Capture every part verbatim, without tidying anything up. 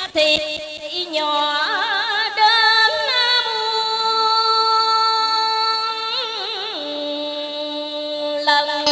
thì nhỏ đến muôn lần.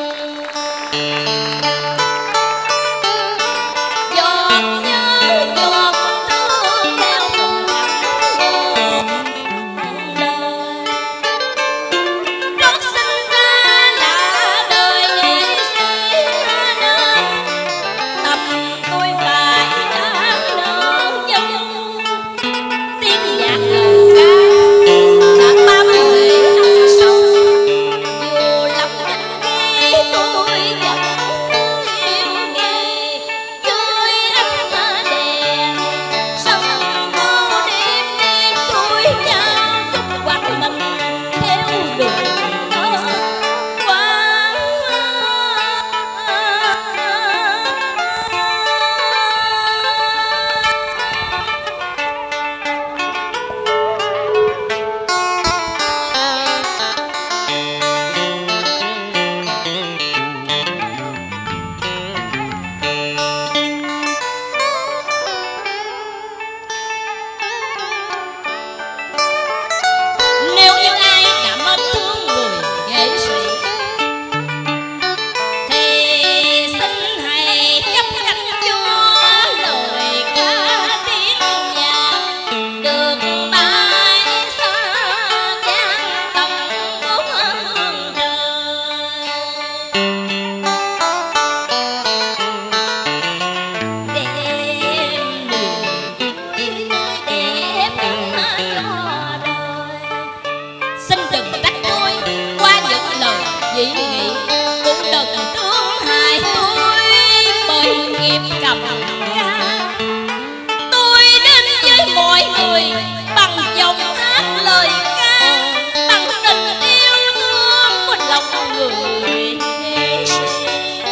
Dị nghị cũng đừng thương hại tôi bởi nghiệp cầm ca. Tôi đến với mọi người bằng giọng hát lời ca, bằng tình yêu thương của lòng người nghệ sĩ.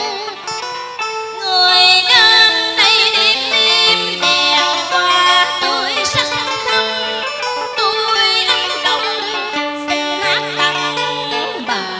Người đang đây đêm đêm đèn qua tôi sắc thắm, tôi ấm lòng xin hát tặng bài.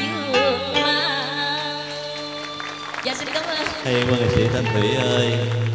Hay quá nghệ sĩ Thanh Thủy ơi.